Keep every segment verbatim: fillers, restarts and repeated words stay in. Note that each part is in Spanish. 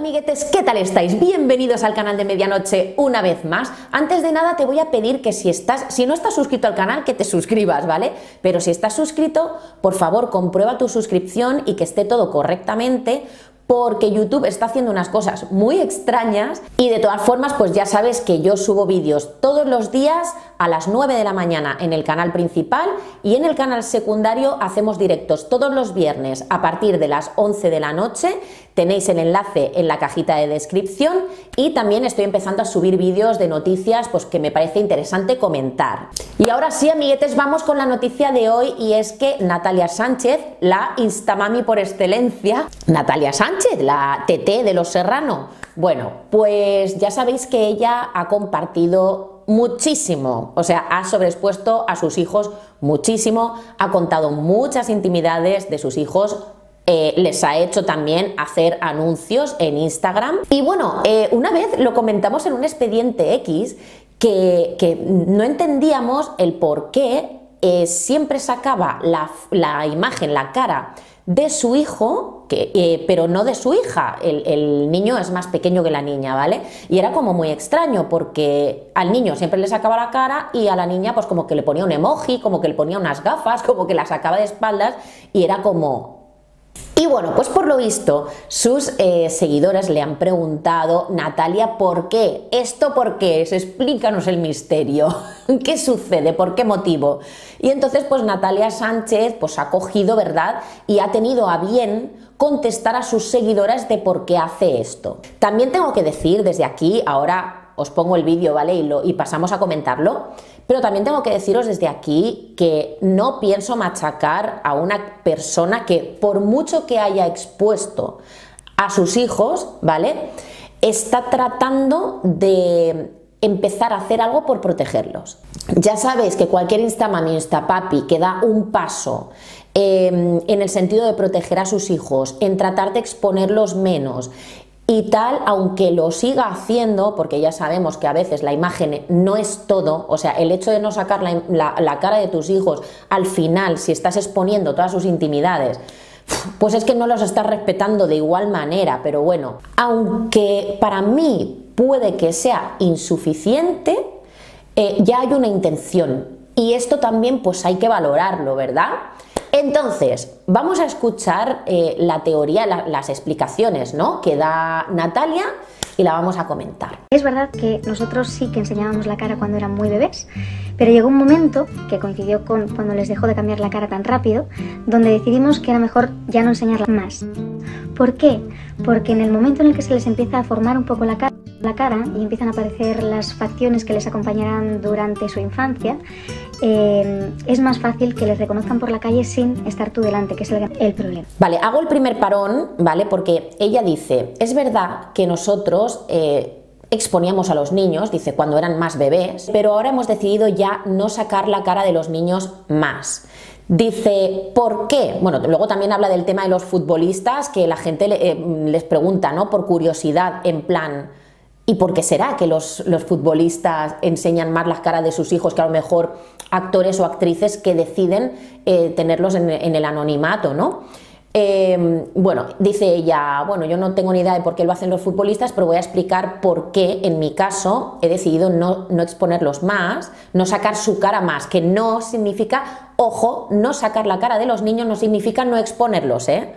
amiguetes, ¿qué tal estáis? Bienvenidos al canal de Medianoche una vez más. Antes de nada te voy a pedir que si estás, si no estás suscrito al canal, que te suscribas, ¿vale? Pero si estás suscrito, por favor comprueba tu suscripción y que esté todo correctamente, porque YouTube está haciendo unas cosas muy extrañas y de todas formas pues ya sabes que yo subo vídeos todos los días a las nueve de la mañana en el canal principal y en el canal secundario hacemos directos todos los viernes a partir de las once de la noche. Tenéis el enlace en la cajita de descripción y también estoy empezando a subir vídeos de noticias pues que me parece interesante comentar. Y ahora sí, amiguetes, vamos con la noticia de hoy, y es que Natalia Sánchez, la instamami por excelencia, Natalia Sánchez, la T-T de Los Serrano, bueno, pues ya sabéis que ella ha compartido muchísimo, o sea, ha sobreexpuesto a sus hijos muchísimo, ha contado muchas intimidades de sus hijos. Eh, les ha hecho también hacer anuncios en Instagram y bueno, eh, una vez lo comentamos en un expediente X que, que no entendíamos el por qué eh, siempre sacaba la, la imagen, la cara de su hijo, que, eh, pero no de su hija. El, el niño es más pequeño que la niña, ¿vale? Y era como muy extraño porque al niño siempre le sacaba la cara y a la niña pues como que le ponía un emoji, como que le ponía unas gafas, como que la sacaba de espaldas y era como... Y bueno, pues por lo visto sus eh, seguidores le han preguntado: Natalia, ¿por qué? ¿Esto por qué es? Explícanos el misterio. ¿Qué sucede? ¿Por qué motivo? Y entonces pues Natalia Sánchez pues ha cogido, ¿verdad? Y ha tenido a bien contestar a sus seguidoras de por qué hace esto. También tengo que decir desde aquí, ahora os pongo el vídeo, ¿vale? Y, lo, y pasamos a comentarlo. Pero también tengo que deciros desde aquí que no pienso machacar a una persona que, por mucho que haya expuesto a sus hijos, ¿vale?, está tratando de empezar a hacer algo por protegerlos. Ya sabéis que cualquier instamami, instapapi que da un paso eh, en el sentido de proteger a sus hijos, en tratar de exponerlos menos y tal, aunque lo siga haciendo, porque ya sabemos que a veces la imagen no es todo, o sea, el hecho de no sacar la, la, la cara de tus hijos, al final, si estás exponiendo todas sus intimidades, pues es que no los estás respetando de igual manera. Pero bueno, aunque para mí puede que sea insuficiente, eh, ya hay una intención, y esto también pues hay que valorarlo, ¿verdad? Entonces, vamos a escuchar eh, la teoría, la, las explicaciones, ¿no?, que da Natalia, y la vamos a comentar. Es verdad que nosotros sí que enseñábamos la cara cuando eran muy bebés, pero llegó un momento, que coincidió con cuando les dejó de cambiar la cara tan rápido, donde decidimos que era mejor ya no enseñarla más. ¿Por qué? Porque en el momento en el que se les empieza a formar un poco la cara, la cara y empiezan a aparecer las facciones que les acompañarán durante su infancia, eh, es más fácil que les reconozcan por la calle sin estar tú delante, que es el, el problema. Vale, hago el primer parón, ¿vale? Porque ella dice, es verdad que nosotros eh, exponíamos a los niños, dice, cuando eran más bebés, pero ahora hemos decidido ya no sacar la cara de los niños más. Dice, ¿por qué? Bueno, luego también habla del tema de los futbolistas, que la gente eh, les pregunta, ¿no?, por curiosidad, en plan, ¿y por qué será que los, los futbolistas enseñan más las caras de sus hijos que a lo mejor actores o actrices que deciden eh, tenerlos en, en el anonimato, ¿no? Eh, bueno, dice ella, bueno, yo no tengo ni idea de por qué lo hacen los futbolistas, pero voy a explicar por qué en mi caso he decidido no, no exponerlos más, no sacar su cara más, que no significa, ojo, no sacar la cara de los niños no significa no exponerlos, ¿eh?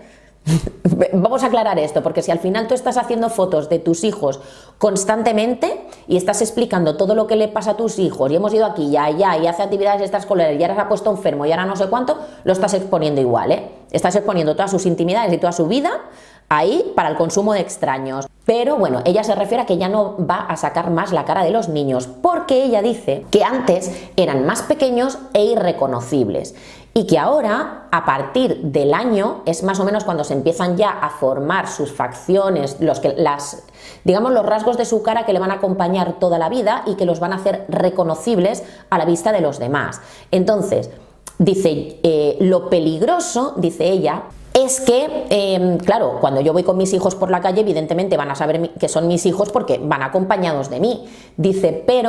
Vamos a aclarar esto, porque si al final tú estás haciendo fotos de tus hijos constantemente y estás explicando todo lo que le pasa a tus hijos, y hemos ido aquí y allá y hace actividades extraescolares y ahora se ha puesto enfermo y ahora no sé cuánto, lo estás exponiendo igual, ¿eh? Estás exponiendo todas sus intimidades y toda su vida ahí para el consumo de extraños. Pero bueno, ella se refiere a que ya no va a sacar más la cara de los niños, porque ella dice que antes eran más pequeños e irreconocibles, y que ahora, a partir del año, es más o menos cuando se empiezan ya a formar sus facciones, los que, las, digamos, los rasgos de su cara que le van a acompañar toda la vida y que los van a hacer reconocibles a la vista de los demás. Entonces, dice, eh, lo peligroso, dice ella, es que, eh, claro, cuando yo voy con mis hijos por la calle, evidentemente van a saber que son mis hijos porque van acompañados de mí. Dice, pero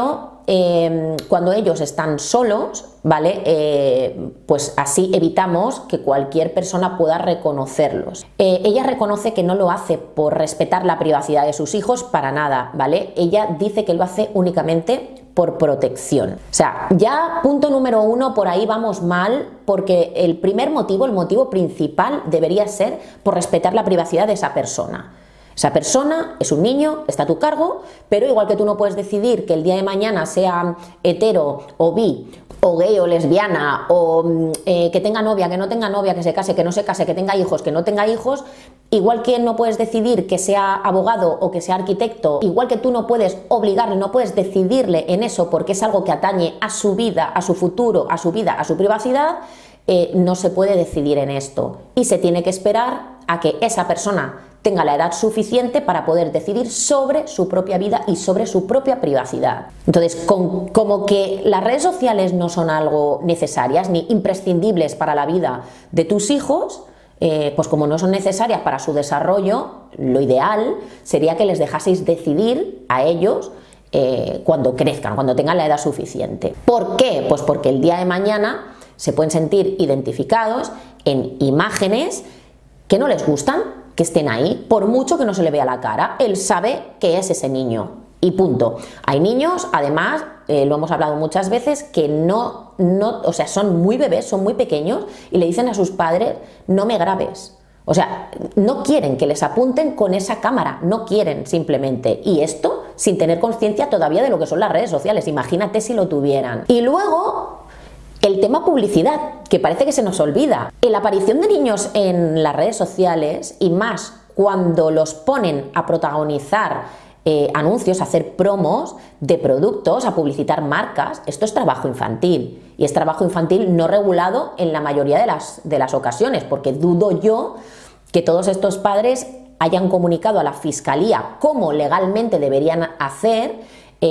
eh, cuando ellos están solos, ¿vale? Eh, pues así evitamos que cualquier persona pueda reconocerlos. Eh, ella reconoce que no lo hace por respetar la privacidad de sus hijos para nada, ¿vale? Ella dice que lo hace únicamente por protección. O sea, ya punto número uno, por ahí vamos mal, porque el primer motivo, el motivo principal debería ser por respetar la privacidad de esa persona. Esa persona es un niño, está a tu cargo, pero igual que tú no puedes decidir que el día de mañana sea hetero o bi, o gay o lesbiana, o eh, que tenga novia, que no tenga novia, que se case, que no se case, que tenga hijos, que no tenga hijos, igual que no puedes decidir que sea abogado o que sea arquitecto, igual que tú no puedes obligarle, no puedes decidirle en eso porque es algo que atañe a su vida, a su futuro, a su vida, a su privacidad, eh, no se puede decidir en esto. Y se tiene que esperar a que esa persona tenga la edad suficiente para poder decidir sobre su propia vida y sobre su propia privacidad. Entonces, con, como que las redes sociales no son algo necesarias ni imprescindibles para la vida de tus hijos, eh, pues como no son necesarias para su desarrollo, lo ideal sería que les dejaseis decidir a ellos eh, cuando crezcan, cuando tengan la edad suficiente. ¿Por qué? Pues porque el día de mañana se pueden sentir identificados en imágenes que no les gustan, que estén ahí, por mucho que no se le vea la cara. Él sabe que es ese niño y punto. Hay niños, además, eh, lo hemos hablado muchas veces, que no, no, o sea, son muy bebés, son muy pequeños y le dicen a sus padres, no me grabes. O sea, no quieren que les apunten con esa cámara, no quieren simplemente. Y esto sin tener conciencia todavía de lo que son las redes sociales. Imagínate si lo tuvieran. Y luego el tema publicidad, que parece que se nos olvida. La aparición de niños en las redes sociales, y más cuando los ponen a protagonizar eh, anuncios, a hacer promos de productos, a publicitar marcas, esto es trabajo infantil. Y es trabajo infantil no regulado en la mayoría de las, de las ocasiones, porque dudo yo que todos estos padres hayan comunicado a la fiscalía cómo legalmente deberían hacer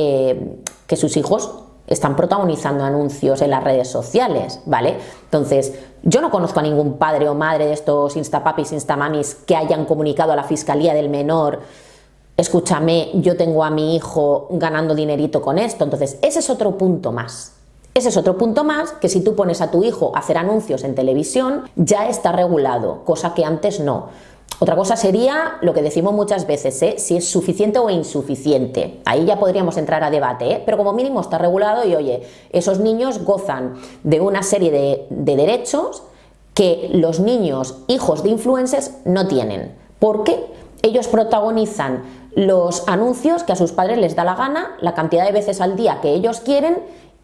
eh, que sus hijos están protagonizando anuncios en las redes sociales, ¿vale? Entonces, yo no conozco a ningún padre o madre de estos instapapis, instamamis que hayan comunicado a la fiscalía del menor, escúchame, yo tengo a mi hijo ganando dinerito con esto. Entonces, ese es otro punto más. Ese es otro punto más, que si tú pones a tu hijo a hacer anuncios en televisión, ya está regulado, cosa que antes no. Otra cosa sería lo que decimos muchas veces, ¿eh? Si es suficiente o insuficiente. Ahí ya podríamos entrar a debate, ¿eh? Pero como mínimo está regulado y, oye, esos niños gozan de una serie de, de derechos que los niños hijos de influencers no tienen. Porque ellos protagonizan los anuncios que a sus padres les da la gana, la cantidad de veces al día que ellos quieren,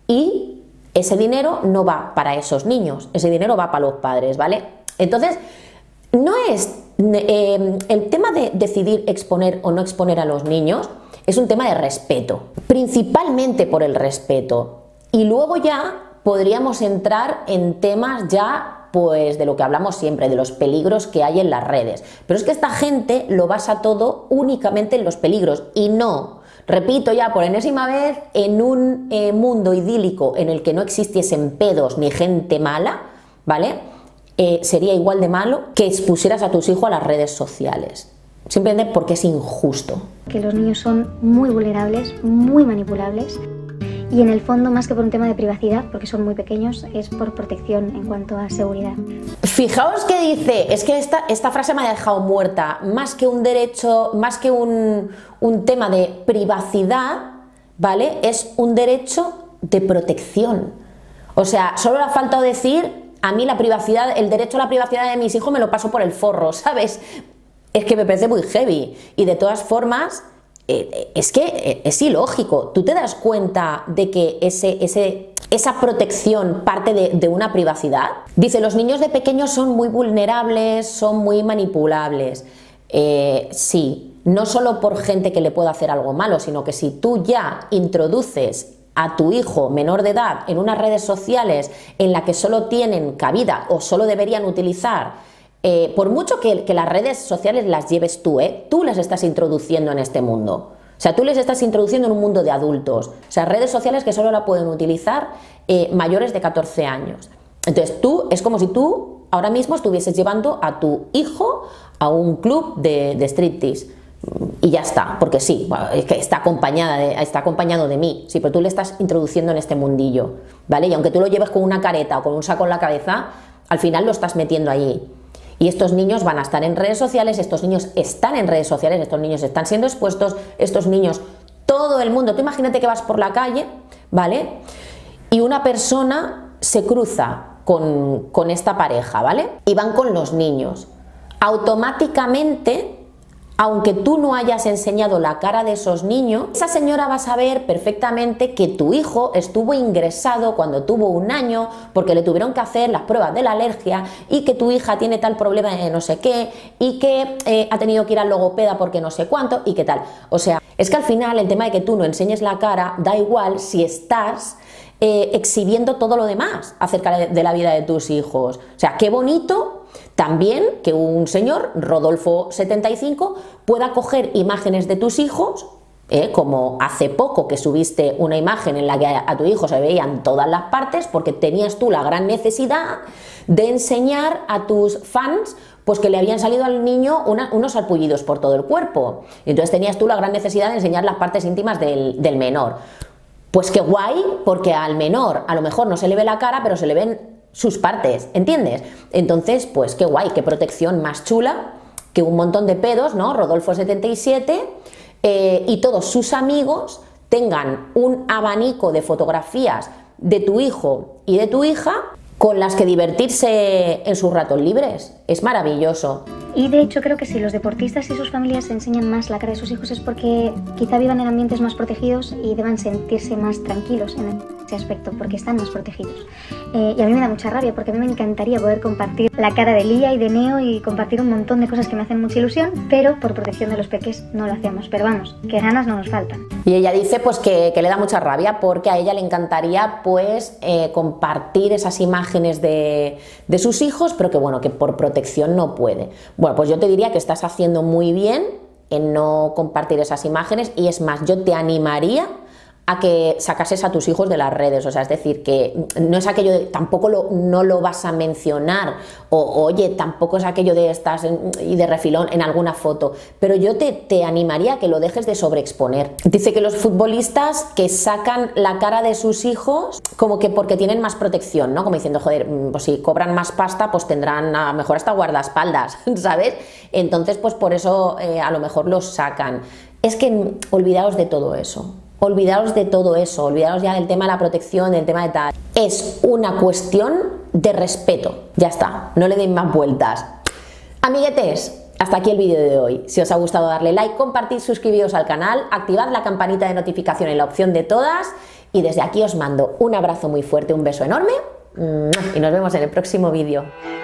y ese dinero no va para esos niños, ese dinero va para los padres, ¿vale? Entonces, no es... Eh, el tema de decidir exponer o no exponer a los niños es un tema de respeto, principalmente por el respeto, y luego ya podríamos entrar en temas ya pues de lo que hablamos siempre, de los peligros que hay en las redes, pero es que esta gente lo basa todo únicamente en los peligros y no, repito ya por enésima vez, en un eh, mundo idílico en el que no existiesen pedos ni gente mala, ¿vale? Eh, sería igual de malo que expusieras a tus hijos a las redes sociales, simplemente porque es injusto. Que los niños son muy vulnerables, muy manipulables, y en el fondo, más que por un tema de privacidad, porque son muy pequeños, es por protección en cuanto a seguridad. Fijaos que dice, es que esta, esta frase me ha dejado muerta, más que un derecho, más que un, un tema de privacidad, ¿vale? Es un derecho de protección. O sea, solo le ha faltado decir, a mí la privacidad, el derecho a la privacidad de mis hijos me lo paso por el forro, ¿sabes? Es que me parece muy heavy. Y de todas formas, eh, es que es ilógico. ¿Tú te das cuenta de que ese, ese, esa protección parte de, de una privacidad? Dice, los niños de pequeños son muy vulnerables, son muy manipulables. Eh, sí, no solo por gente que le pueda hacer algo malo, sino que si tú ya introduces a tu hijo menor de edad en unas redes sociales en las que solo tienen cabida o solo deberían utilizar, eh, por mucho que, que las redes sociales las lleves tú, ¿eh? Tú las estás introduciendo en este mundo. O sea, tú les estás introduciendo en un mundo de adultos. O sea, redes sociales que solo la pueden utilizar eh, mayores de catorce años. Entonces tú, es como si tú ahora mismo estuvieses llevando a tu hijo a un club de, de striptease. y ya está, porque sí, bueno, es que está, acompañada de, está acompañado de mí, sí, pero tú le estás introduciendo en este mundillo, ¿vale? Y aunque tú lo lleves con una careta o con un saco en la cabeza, al final lo estás metiendo allí. Y estos niños van a estar en redes sociales, estos niños están en redes sociales, estos niños están siendo expuestos, estos niños, todo el mundo, tú imagínate que vas por la calle, ¿vale? Y una persona se cruza con, con esta pareja, ¿vale? Y van con los niños. Automáticamente, aunque tú no hayas enseñado la cara de esos niños, esa señora va a saber perfectamente que tu hijo estuvo ingresado cuando tuvo un año porque le tuvieron que hacer las pruebas de la alergia y que tu hija tiene tal problema de no sé qué y que eh, ha tenido que ir al logopeda porque no sé cuánto y qué tal. O sea, es que al final el tema de que tú no enseñes la cara da igual si estás eh, exhibiendo todo lo demás acerca de, de la vida de tus hijos. O sea, qué bonito también que un señor, Rodolfo setenta y cinco, pueda coger imágenes de tus hijos, eh, como hace poco que subiste una imagen en la que a, a tu hijo se veían todas las partes porque tenías tú la gran necesidad de enseñar a tus fans pues que le habían salido al niño una, unos sarpullidos por todo el cuerpo. Y entonces tenías tú la gran necesidad de enseñar las partes íntimas del, del menor. Pues qué guay, porque al menor a lo mejor no se le ve la cara, pero se le ven sus partes, ¿entiendes? Entonces, pues qué guay, qué protección más chula que un montón de pedos, ¿no? Rodolfo setenta y siete eh, y todos sus amigos tengan un abanico de fotografías de tu hijo y de tu hija con las que divertirse en sus ratos libres. Es maravilloso. Y de hecho creo que si los deportistas y sus familias enseñan más la cara de sus hijos es porque quizá vivan en ambientes más protegidos y deban sentirse más tranquilos en ese aspecto, porque están más protegidos. Eh, y a mí me da mucha rabia porque a mí me encantaría poder compartir la cara de Lía y de Neo y compartir un montón de cosas que me hacen mucha ilusión, pero por protección de los peques no lo hacemos. Pero vamos, que ganas no nos faltan. Y ella dice pues que, que le da mucha rabia porque a ella le encantaría pues eh, compartir esas imágenes de, de sus hijos, pero que bueno, que por protección no puede. Bueno, pues yo te diría que estás haciendo muy bien en no compartir esas imágenes y es más, yo te animaría a que sacases a tus hijos de las redes, o sea, es decir, que no es aquello de, tampoco lo, no lo vas a mencionar, o oye, tampoco es aquello de estás en, y de refilón en alguna foto, pero yo te, te animaría a que lo dejes de sobreexponer. Dice que los futbolistas que sacan la cara de sus hijos como que porque tienen más protección, ¿no? Como diciendo, joder, pues si cobran más pasta, pues tendrán a lo mejor hasta guardaespaldas, ¿sabes? Entonces, pues por eso eh, a lo mejor los sacan. Es que olvidaos de todo eso. Olvidaos de todo eso, olvidaos ya del tema de la protección, del tema de tal. Es una cuestión de respeto. Ya está, no le deis más vueltas. Amiguetes, hasta aquí el vídeo de hoy. Si os ha gustado, darle like, compartid, suscribiros al canal, activad la campanita de notificación en la opción de todas y desde aquí os mando un abrazo muy fuerte, un beso enorme y nos vemos en el próximo vídeo.